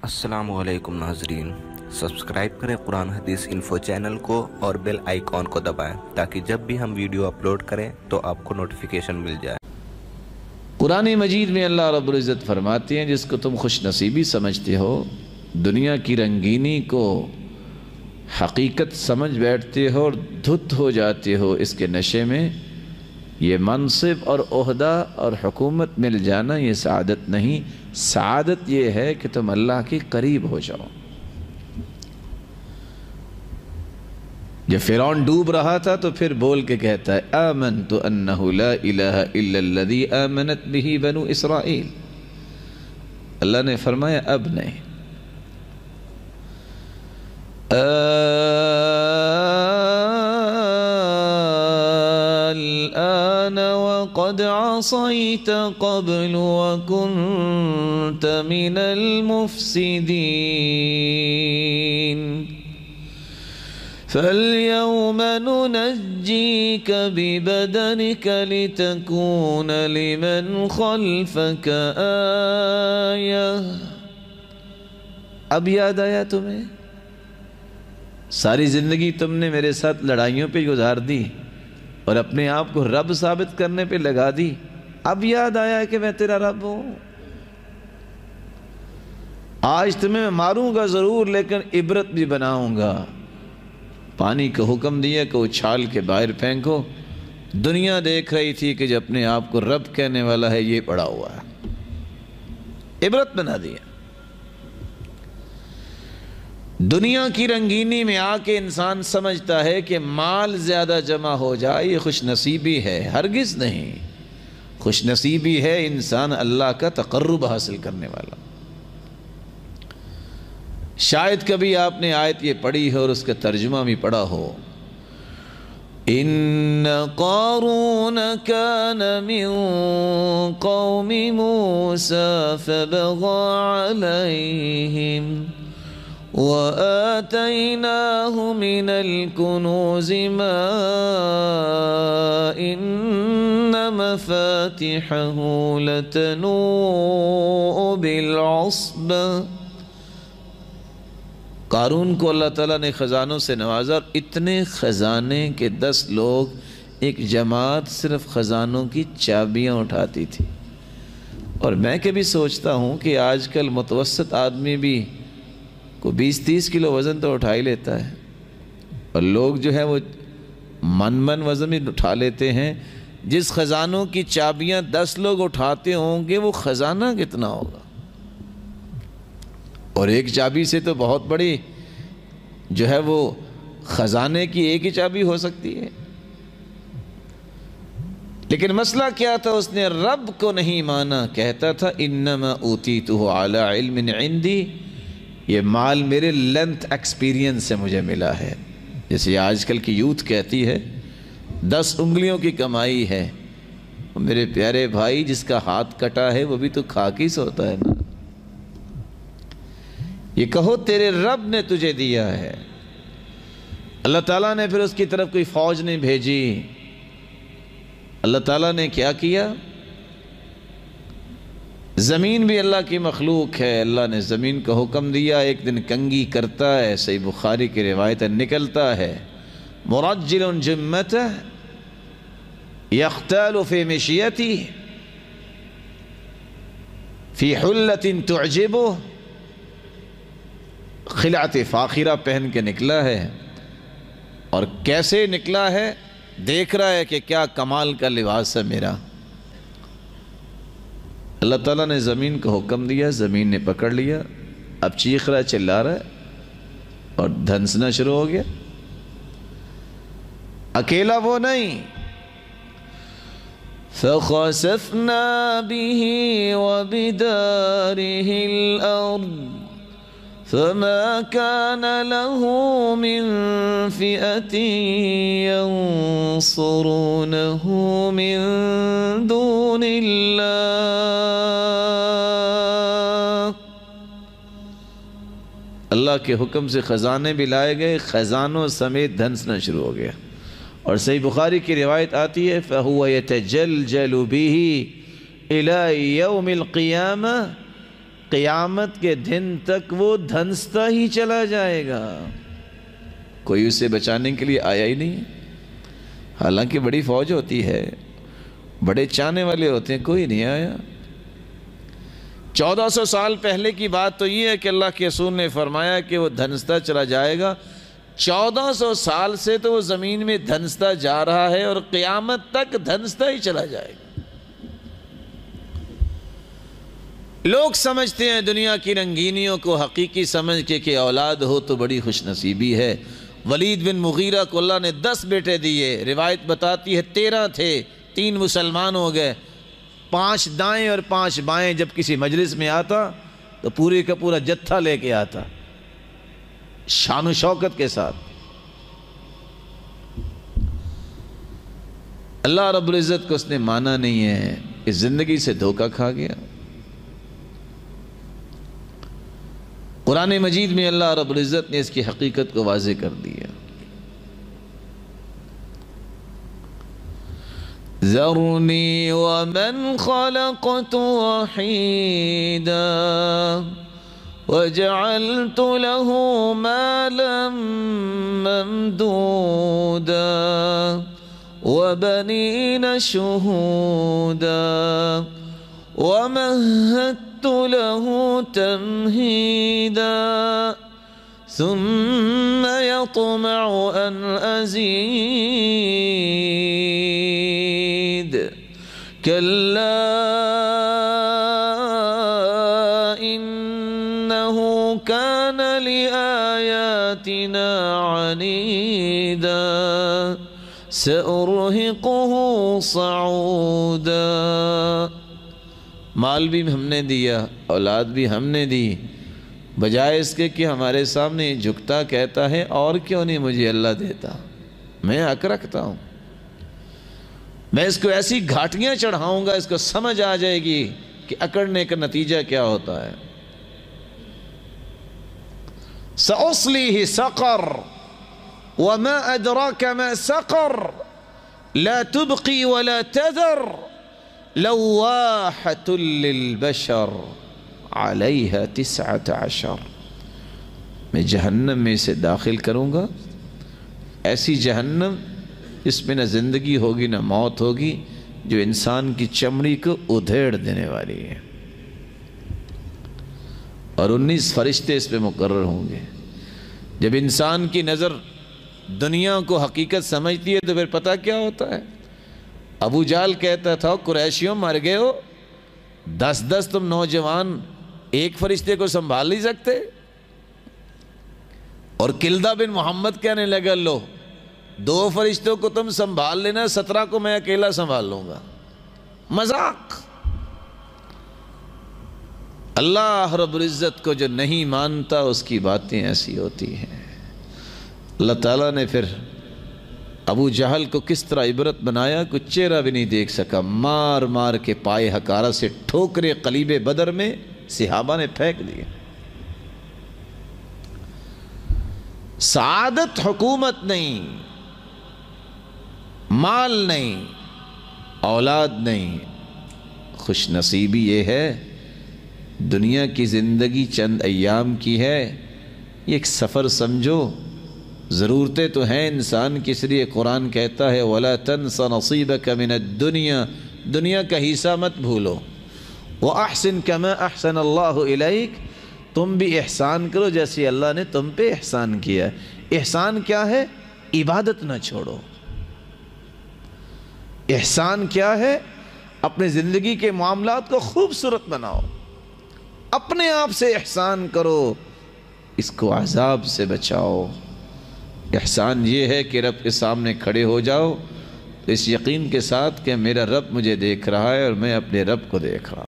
السلام علیکم ناظرین، سبسکرائب کریں قرآن حدیث انفو چینل کو اور بیل آئیکن کو دبائیں تاکہ جب بھی ہم ویڈیو اپلوڈ کریں تو آپ کو نوٹیفیکیشن مل جائے۔ قرآن مجید میں اللہ رب العزت فرماتے ہیں جس کو تم خوش نصیبی سمجھتے ہو، دنیا کی رنگینی کو حقیقت سمجھ بیٹھتے ہو اور دھت ہو جاتے ہو اس کے نشے میں، یہ منصب اور عہدہ اور حکومت مل جانا یہ سعادت نہیں، سعادت یہ ہے کہ تم اللہ کے قریب ہو جاؤ۔ جب فرعون ڈوب رہا تھا تو پھر بول کے کہتا ہے آمنت انہ لا الہ الا الذی آمنت بہ بنو اسرائیل۔ اللہ نے فرمایا اب نہیں، الآن وقد عصیت قبل وکنت من المفسدین فَالْيَوْمَ نُنَجِّيكَ بِبَدَنِكَ لِتَكُونَ لِمَنْ خَلْفَكَ آیَةً۔ اب یاد آیا تمہیں؟ ساری زندگی تم نے میرے ساتھ لڑائیوں پہ گزار دی اور اپنے آپ کو رب ثابت کرنے پہ لگا دی، اب یاد آیا کہ میں تیرا رب ہوں۔ آج تمہیں ماروں گا ضرور لیکن عبرت بھی بناؤں گا۔ پانی کا حکم دیا کہ اچھال کے باہر پھینکو، دنیا دیکھ رہی تھی کہ جو اپنے آپ کو رب کہنے والا ہے یہ پڑا ہوا ہے، عبرت بنا دیا۔ دنیا کی رنگینی میں آ کے انسان سمجھتا ہے کہ مال زیادہ جمع ہو جائے یہ خوش نصیبی ہے، ہرگز نہیں۔ خوش نصیبی ہے انسان اللہ کا تقرب حاصل کرنے والا۔ شاید کبھی آپ نے آیت یہ پڑھی ہے اور اس کا ترجمہ بھی پڑھا ہو، ان قارون کان من قوم موسیٰ فبغى علیہم وآتیناہ من الکنوز ما ان مفاتحہ لتنوء بالعصبہ۔ قارون کو اللہ تعالیٰ نے خزانوں سے نوازا اور اتنے خزانے کہ 10 لوگ ایک جماعت صرف خزانوں کی چابیاں اٹھاتی تھی۔ اور میں کبھی سوچتا ہوں کہ آج کل متوسط آدمی بھی کو 20-30 کلو وزن تو اٹھا ہی لیتا ہے، اور لوگ جو ہے وہ من وزن بھی اٹھا لیتے ہیں۔ جس خزانوں کی چابیاں 10 لوگ اٹھاتے ہوں گے وہ خزانہ کتنا ہوگا؟ اور ایک چابی سے تو بہت بڑی جو ہے وہ خزانے کی ایک ہی چابی ہو سکتی ہے۔ لیکن مسئلہ کیا تھا؟ اس نے رب کو نہیں مانا، کہتا تھا انما اوتیتہ علی علم عندی، یہ مال میرے لینتھ ایکسپیرینس سے مجھے ملا ہے۔ جیسے آج کل کی یوتھ کہتی ہے 10 انگلیوں کی کمائی ہے، میرے پیارے بھائی جس کا ہاتھ کٹا ہے وہ بھی تو کھا کے سوتا ہے نا۔ یہ کہو تیرے رب نے تجھے دیا ہے۔ اللہ تعالیٰ نے پھر اس کی طرف کوئی فوج نہیں بھیجی۔ اللہ تعالیٰ نے کیا کیا؟ زمین بھی اللہ کی مخلوق ہے، اللہ نے زمین کو حکم دیا، ایک دن کنگھی کرتا ہے، صحیح بخاری کی روایت نکلتا ہے مرجل جمتہ یختال فی مشیتی فی حلت تعجبہ، خلعت فاخرہ پہن کے نکلا ہے، اور کیسے نکلا ہے؟ دیکھ رہا ہے کہ کیا کمال کا لباس ہے میرا۔ اللہ تعالیٰ نے زمین کو حکم دیا، زمین نے پکڑ لیا، اب چیخ رہا ہے، چلا رہا ہے اور دھنسنا شروع ہو گیا۔ اکیلا وہ نہیں، فَخَسَفْنَا بِهِ وَبِدَارِهِ الْأَرْضِ فَمَا كَانَ لَهُ مِن فِئَةٍ يَنصُرُونَهُ مِن دُونِ اللَّهِ۔ اللہ کے حکم سے خزانے بھی لائے گئے، خزانوں سمیت دھنسنا شروع ہو گیا۔ اور صحیح بخاری کی روایت آتی ہے فَهُوَ يَتَجَلْجَلُ بِهِ إِلَى يَوْمِ الْقِيَامَةِ، قیامت کے دن تک وہ دھنستا ہی چلا جائے گا، کوئی اسے بچانے کے لیے آیا ہی نہیں۔ حالانکہ بڑی فوج ہوتی ہے، بڑے چاہنے والے ہوتے ہیں، کوئی نہیں آیا۔ 1400 سال پہلے کی بات تو یہ ہے کہ اللہ کے رسول نے فرمایا کہ وہ دھنستا چلا جائے گا۔ 1400 سال سے تو وہ زمین میں دھنستا جا رہا ہے اور قیامت تک دھنستا ہی چلا جائے گا۔ لوگ سمجھتے ہیں دنیا کی رنگینیوں کو حقیقی سمجھ کے کہ اولاد ہو تو بڑی خوش نصیبی ہے۔ ولید بن مغیرہ کو اللہ نے 10 بیٹے دیے، روایت بتاتی ہے 13 تھے، 3 مسلمان ہو گئے، 5 دائیں اور 5 بائیں۔ جب کسی مجلس میں آتا تو پورے کا پورا جتھا لے کے آتا، شان و شوکت کے ساتھ۔ اللہ رب العزت کو اس نے مانا نہیں ہے، اس زندگی سے دھوکہ کھا گیا۔ قرآن مجید میں اللہ رب العزت نے اس کی حقیقت کو واضح کر دیا۔ ذرنی ومن خلقت وحیدا وجعلت له مالا ممدودا وبنین شہودا ومهدت له تمهيدا ثم يطمع أن أزيد كلا إنه كان لآياتنا عنيدا سأرهقه صعودا۔ مال بھی ہم نے دیا، اولاد بھی ہم نے دی، بجائے اس کے کہ ہمارے سامنے جھکتا کہتا ہے اور کیوں نہیں مجھے اللہ دیتا، میں حق رکھتا ہوں، میں اس کو ایسی گھاٹیاں چڑھاؤں گا اس کو سمجھ آ جائے گی کہ اکڑنے کا نتیجہ کیا ہوتا ہے۔ سأصلیہ سقر وما ادراک ما سقر لا تبقی ولا تذر لواحة للبشر علیہ 19۔ میں جہنم میں اسے داخل کروں گا، ایسی جہنم اس میں نہ زندگی ہوگی نہ موت ہوگی، جو انسان کی چمڑی کو ادھیڑ دینے والی ہے، اور 19 فرشتے اس پہ مقرر ہوں گے۔ جب انسان کی نظر دنیا کو حقیقت سمجھتی ہے تو پھر پتہ کیا ہوتا ہے؟ ابو جہل کہتا تھا قریشیوں مر گئے ہو، 10 تم نوجوان ایک فرشتے کو سنبھال نہیں سکتے؟ اور کلدہ بن محمد کہنے لگا لو 2 فرشتوں کو تم سنبھال لینا، 17 کو میں اکیلا سنبھال لوں گا۔ مذاق۔ اللہ رب العزت کو جو نہیں مانتا اس کی باتیں ایسی ہوتی ہیں۔ اللہ تعالیٰ نے پھر ابو جہل کو کس طرح عبرت بنایا، کچھ چہرہ بھی نہیں دیکھ سکا، مار مار کے پائے حقارہ سے ٹھوکرے قلیب بدر میں صحابہ نے پھینک دیے۔ سعادت حکومت نہیں، مال نہیں، اولاد نہیں، خوش نصیبی یہ ہے دنیا کی زندگی چند ایام کی ہے، یہ ایک سفر سمجھو۔ ضرورتیں تو ہیں انسان کی، اس لیے قرآن کہتا ہے وَلَا تَنْسَ نَصِيبَكَ مِنَ الدُّنْيَا، دنیا کا حصہ مت بھولو۔ وَأَحْسِنْ كَمَا أَحْسَنَ اللَّهُ إِلَيْكَ، تم بھی احسان کرو جیسے اللہ نے تم پہ احسان کیا۔ احسان کیا ہے؟ عبادت نہ چھوڑو۔ احسان کیا ہے؟ اپنے زندگی کے معاملات کو خوبصورت بناؤ، اپنے آپ سے احسان کرو، اس کو عذاب سے بچاؤ۔ احسان یہ ہے کہ رب کے سامنے کھڑے ہو جاؤ اس یقین کے ساتھ کہ میرا رب مجھے دیکھ رہا ہے اور میں اپنے رب کو دیکھ رہا ہوں۔